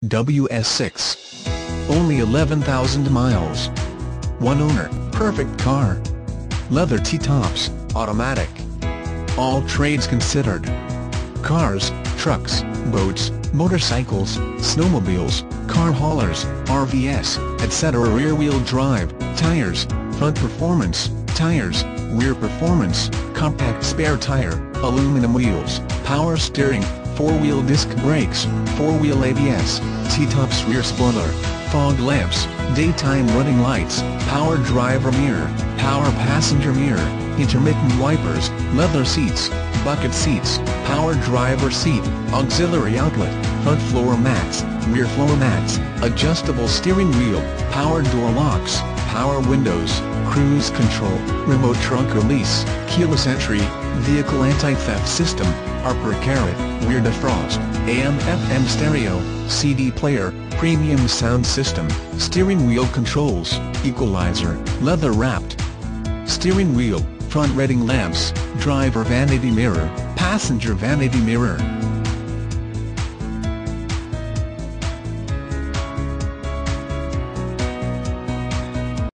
WS6. Only 11,000 miles. One owner, perfect car. Leather T-tops, automatic. All trades considered. Cars, trucks, boats, motorcycles, snowmobiles, car haulers, RVs, etc. Rear-wheel drive, tires, front performance, tires, rear performance, compact spare tire, aluminum wheels, power steering, 4-wheel disc brakes, 4-wheel ABS, T-tops rear spoiler, fog lamps, daytime running lights, power driver mirror, power passenger mirror, intermittent wipers, leather seats, bucket seats, power driver seat, auxiliary outlet, front floor mats, rear floor mats, adjustable steering wheel, power door locks, power windows, cruise control, remote trunk release, keyless entry, vehicle anti-theft system, Harper Carrot, rear defrost, AM/FM stereo, CD player, premium sound system, steering wheel controls, equalizer, leather wrapped steering wheel, front reading lamps, driver vanity mirror, passenger vanity mirror.